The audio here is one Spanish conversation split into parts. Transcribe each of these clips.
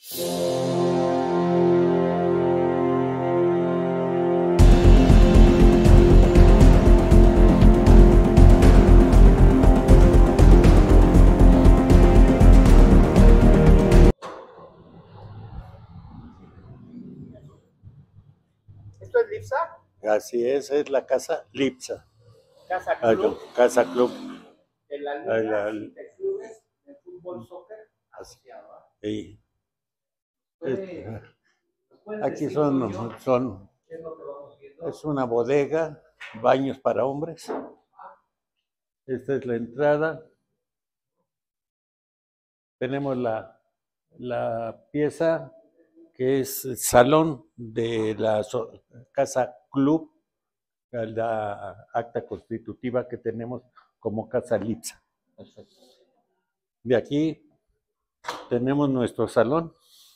¿Esto es Lipsa? Así es la casa Lipsa. Casa Club. Casa Club. De la Liga de Clubes de Fútbol Soccer Asociado. Sí. Aquí es una bodega, baños para hombres. Esta es la entrada. Tenemos la pieza que es el salón de la Casa Club, la acta constitutiva que tenemos como Casa Lipsa. De aquí tenemos nuestro salón.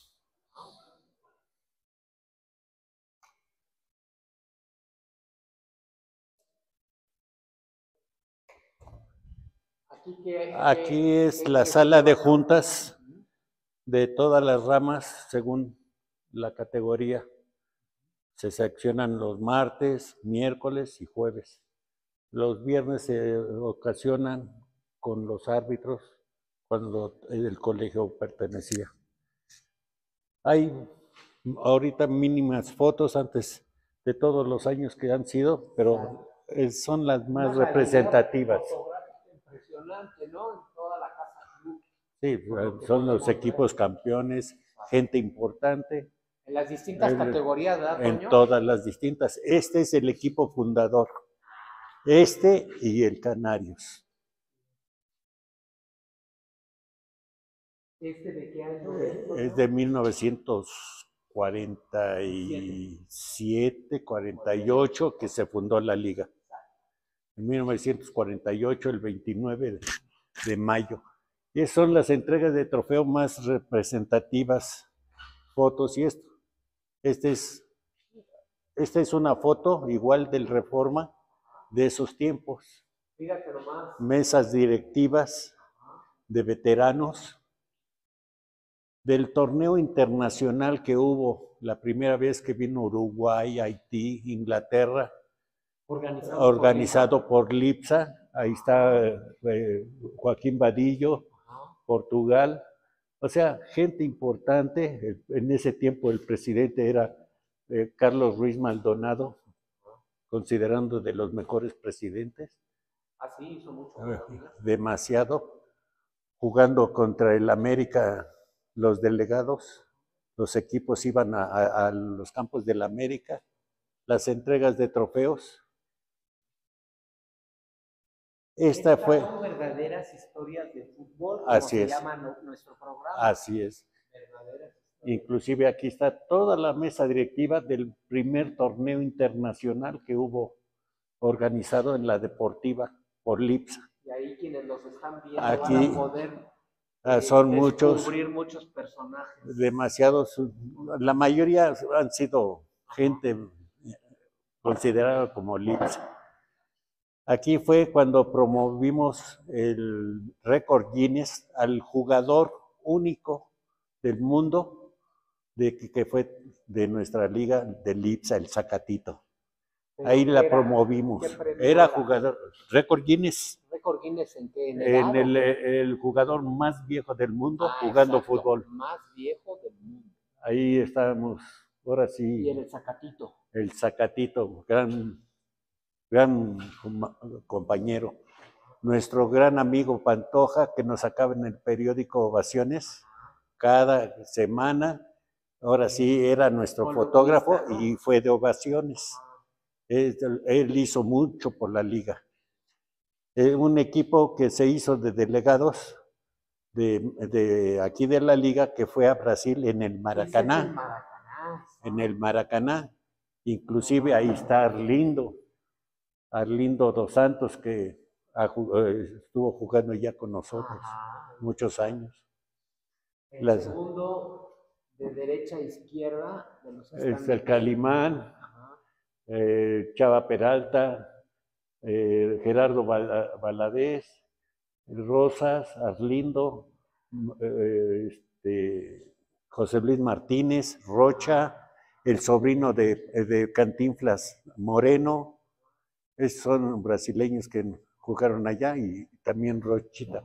Aquí es la sala de juntas de todas las ramas según la categoría. Se seccionan los martes, miércoles y jueves. Los viernes se ocasionan con los árbitros cuando el colegio pertenecía. Hay ahorita mínimas fotos antes de todos los años que han sido, pero son las más representativas. Impresionante, ¿no? En toda la Casa Club. Sí, son los equipos campeones, gente importante. En las distintas categorías, ¿verdad, Toño? En todas las distintas. Este es el equipo fundador. Este y el Canarios. ¿Este de qué año es de 1947, 48, que se fundó la liga. En 1948, el 29 de mayo. Y son las entregas de trofeo más representativas, fotos y esto. Esta es una foto igual del Reforma de esos tiempos. Fíjate nomás. Mesas directivas de veteranos. Del torneo internacional que hubo la primera vez que vino Uruguay, Haití, Inglaterra, organizado por Lipsa. Ahí está Joaquín Vadillo, Portugal. O sea, gente importante. En ese tiempo el presidente era Carlos Ruiz Maldonado, considerando de los mejores presidentes. Así hizo mucho. Demasiado. Jugando contra el América, los delegados, los equipos iban a los campos del América, las entregas de trofeos. Estas son verdaderas historias de fútbol, como se llama nuestro programa. Así es. Inclusive aquí está toda la mesa directiva del primer torneo internacional que hubo organizado en la Deportiva por Lipsa. Y ahí quienes los están viendo aquí, van a poder son descubrir muchos personajes. Demasiados. La mayoría han sido gente considerada como Lipsa. Aquí fue cuando promovimos el récord Guinness al jugador único del mundo que fue de nuestra liga de Lipsa, el Zacatito. Ahí la promovimos. Era jugador, récord Guinness. ¿Récord Guinness en qué? En el jugador más viejo del mundo jugando fútbol. Más viejo del mundo. Ahí estábamos, ahora sí. Y en el Zacatito. El Zacatito, gran compañero. Nuestro gran amigo Pantoja, que nos sacaba en el periódico Ovaciones cada semana. Ahora sí, era nuestro fotógrafo y fue de Ovaciones. Él hizo mucho por la liga. Un equipo que se hizo de delegados de aquí de la liga, que fue a Brasil en el Maracaná. En el Maracaná. Inclusive ahí está Arlindo dos Santos, que estuvo jugando ya con nosotros muchos años. El segundo de derecha a izquierda de los es el Calimán, Chava Peralta, Gerardo Valadez, Rosas, Arlindo, José Luis Martínez, Rocha, el sobrino de Cantinflas Moreno, esos son brasileños que jugaron allá, y también Rochita.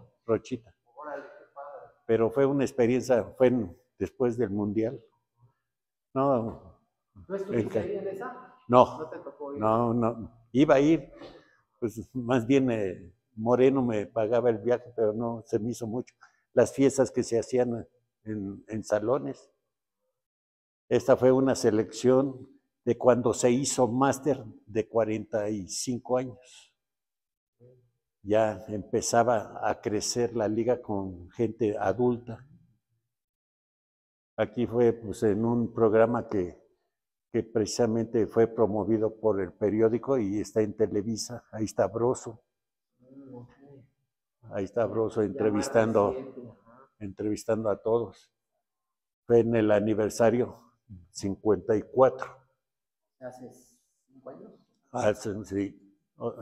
Pero fue una experiencia, después del Mundial. No. ¿Tú estuviste ahí en esa? No. ¿No te tocó ir? No. Iba a ir, pues más bien Moreno me pagaba el viaje, pero no se me hizo mucho. Las fiestas que se hacían en salones. Esta fue una selección de cuando se hizo máster de 45 años. Ya empezaba a crecer la liga con gente adulta. Aquí fue pues, en un programa que precisamente fue promovido por el periódico y está en Televisa. Ahí está Broso. Ahí está Broso entrevistando a todos. Fue en el aniversario 54. ¿Hace 5 años? Sí.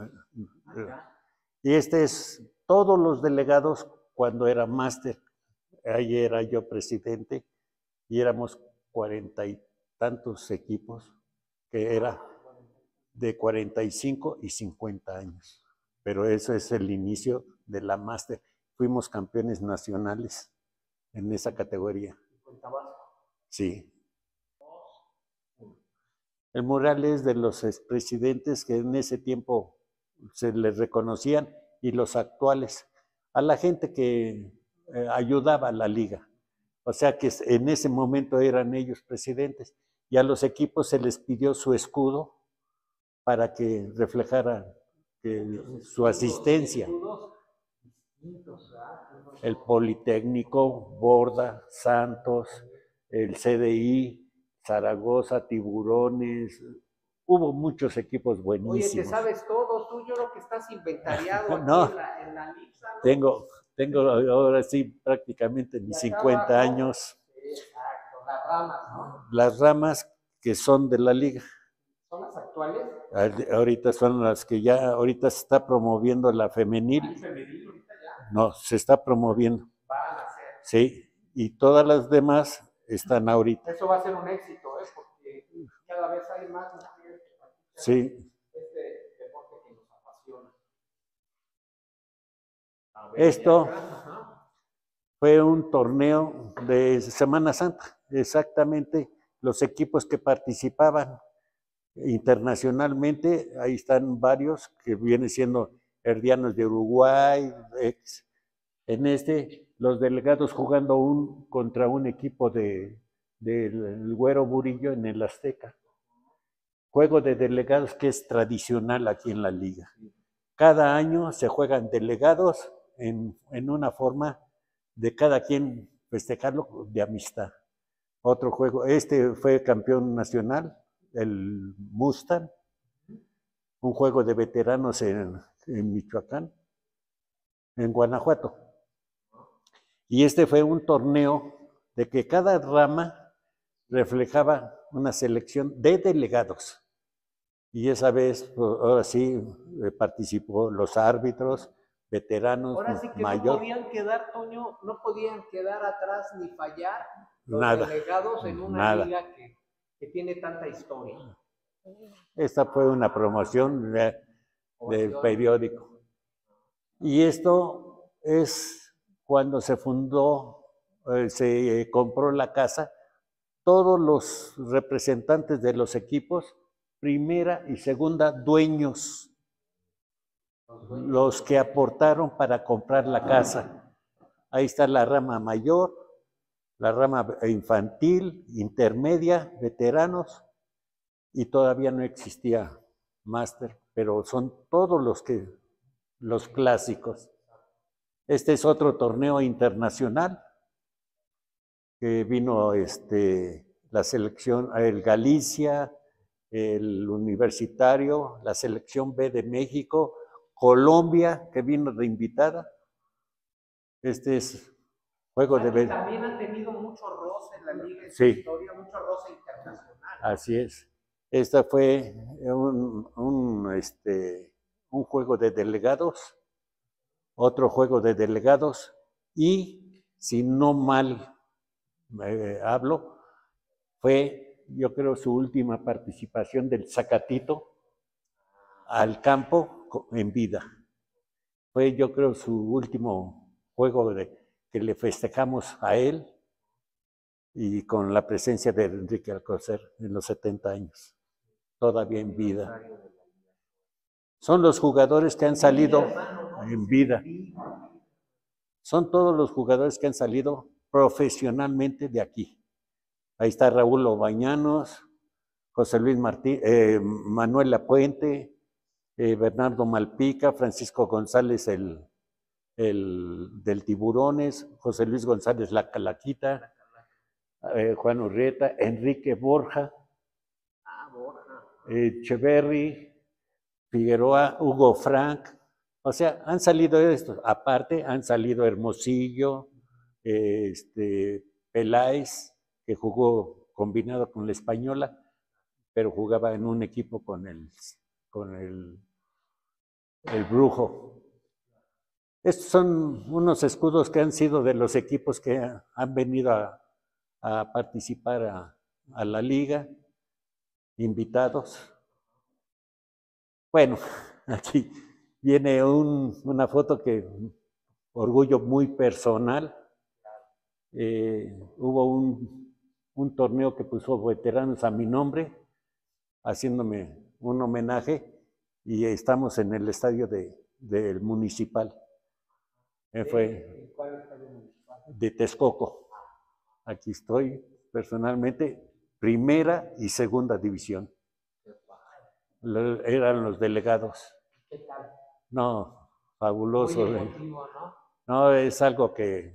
Y todos los delegados cuando era máster. Ahí era yo presidente y éramos 40 y tantos equipos, que era de 45 y 50 años. Pero eso es el inicio de la máster. Fuimos campeones nacionales en esa categoría. ¿En Tabasco? Sí. El mural es de los expresidentes que en ese tiempo se les reconocían y los actuales, a la gente que ayudaba a la liga. O sea que en ese momento eran ellos presidentes, y a los equipos se les pidió su escudo para que reflejara su asistencia. El Politécnico, Borda, Santos, el CDI, Zaragoza, Tiburones. Hubo muchos equipos buenísimos. Oye, te sabes todo, tú, yo creo que estás inventariado aquí no, en la lista, ¿no? Tengo ahora sí prácticamente mis 50 años. Exacto, las ramas, ¿no? Las ramas que son de la liga. ¿Son las actuales? Ahorita son las que ahorita se está promoviendo la femenil. ¿Hay femenil ahorita ya? No, se está promoviendo. Van a ser. Sí, y todas las demás están ahorita. Eso va a ser un éxito, porque cada vez hay más mujeres que practican este deporte que nos apasiona. Esto fue un torneo de Semana Santa, exactamente los equipos que participaban internacionalmente. Ahí están varios que vienen siendo Herdianos de Uruguay, los delegados jugando contra un equipo del Güero Burillo en el Azteca. Juego de delegados que es tradicional aquí en la liga. Cada año se juegan delegados en una forma de cada quien festejarlo de amistad. Otro juego, fue campeón nacional, el Mustang, un juego de veteranos en Michoacán, en Guanajuato. Y fue un torneo de que cada rama reflejaba una selección de delegados. Y esa vez, ahora sí, participó los árbitros, veteranos, ahora sí que mayor. No podían quedar, Toño, no podían quedar atrás ni fallar los delegados en una liga que tiene tanta historia. Esta fue una promoción del periódico. Y esto es cuando se fundó, se compró la casa, todos los representantes de los equipos, primera y segunda, dueños, los que aportaron para comprar la casa. Ahí está la rama mayor, la rama infantil, intermedia, veteranos, y todavía no existía máster, pero son todos los clásicos. Este es otro torneo internacional que vino la selección, el Galicia, el Universitario, la selección B de México, Colombia, que vino de invitada. Este es juego de... También ha tenido mucho roce en la liga, en su historia, mucho roce internacional. Así es. Esta fue un juego de delegados, otro juego de delegados, y si no mal hablo, fue, yo creo, su última participación del Zacatito al campo en vida. Fue, yo creo, su último juego que le festejamos a él y con la presencia de Enrique Alcocer en los 70 años, todavía en vida. Son los jugadores que han salido en vida. Son todos los jugadores que han salido profesionalmente de aquí. Ahí está Raúl Obañanos, José Luis Manuel Lapuente, Bernardo Malpica, Francisco González del Tiburones, José Luis González La Calaquita, Juan Urrieta, Enrique Borja, Echeverry, Figueroa, Hugo Frank. O sea, han salido estos. Aparte, han salido Hermosillo, Peláez, que jugó combinado con la Española, pero jugaba en un equipo con el Brujo. Estos son unos escudos que han sido de los equipos que han venido a participar a la liga, invitados. Bueno, aquí viene una foto que, orgullo muy personal. Hubo un torneo que puso veteranos a mi nombre, haciéndome un homenaje, y estamos en el estadio del Municipal. Fue de Texcoco. Aquí estoy personalmente, primera y segunda división. Eran los delegados. ¿Qué tal? No, fabuloso. Muy emotivo, ¿no? No, es algo que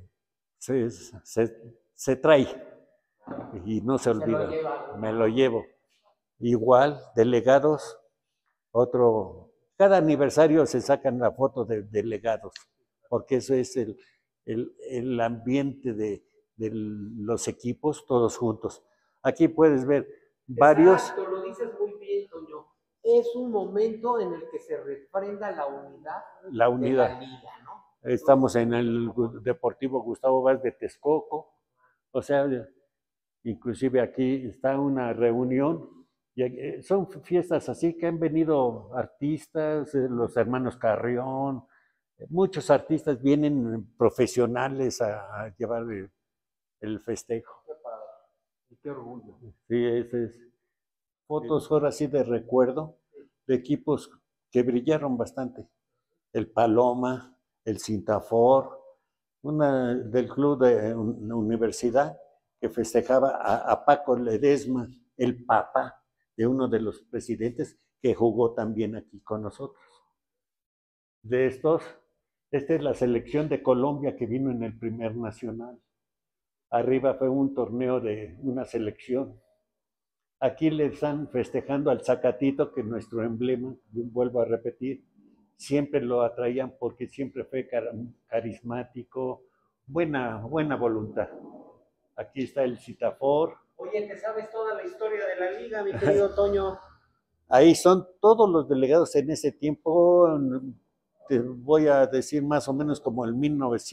se trae y no se olvida. Me lo llevo. Igual, delegados, cada aniversario se sacan la foto de delegados, porque eso es el ambiente de los equipos todos juntos. Aquí puedes ver varios. Exacto, lo dices muy bien, Toño. Es un momento en el que se refrenda la unidad de la liga, ¿no? Estamos en el Deportivo Gustavo Vaz de Texcoco, o sea, inclusive aquí está una reunión, y son fiestas así que han venido artistas, los hermanos Carrión, muchos artistas vienen profesionales a llevar el festejo. Qué padre, y qué orgullo. Sí, ese es. Fotos ahora sí de recuerdo de equipos que brillaron bastante. El Paloma, el Cintafor, una del club de una universidad que festejaba a Paco Ledesma, el papá de uno de los presidentes que jugó también aquí con nosotros. De estos, esta es la selección de Colombia que vino en el primer nacional. Arriba fue un torneo de una selección. Aquí le están festejando al Zacatito, que es nuestro emblema, vuelvo a repetir, siempre lo atraían porque siempre fue carismático, buena voluntad. Aquí está el Citafor. Oye, te sabes toda la historia de la liga, mi querido Toño. Ahí son todos los delegados en ese tiempo, te voy a decir más o menos como el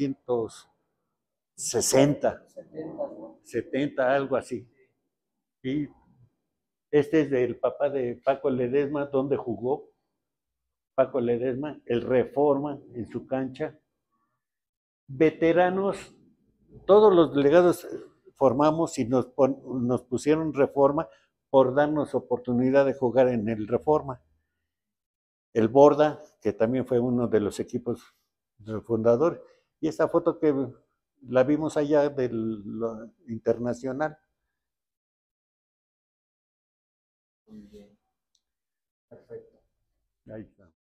1960, 70, algo así. Y este es del papá de Paco Ledesma, donde jugó Paco Ledesma, el Reforma en su cancha. Veteranos, todos los delegados formamos y nos pusieron Reforma por darnos oportunidad de jugar en el Reforma. El Borda, que también fue uno de los equipos fundadores, y esta foto que la vimos allá del internacional. Muy bien. Perfecto. Ahí está.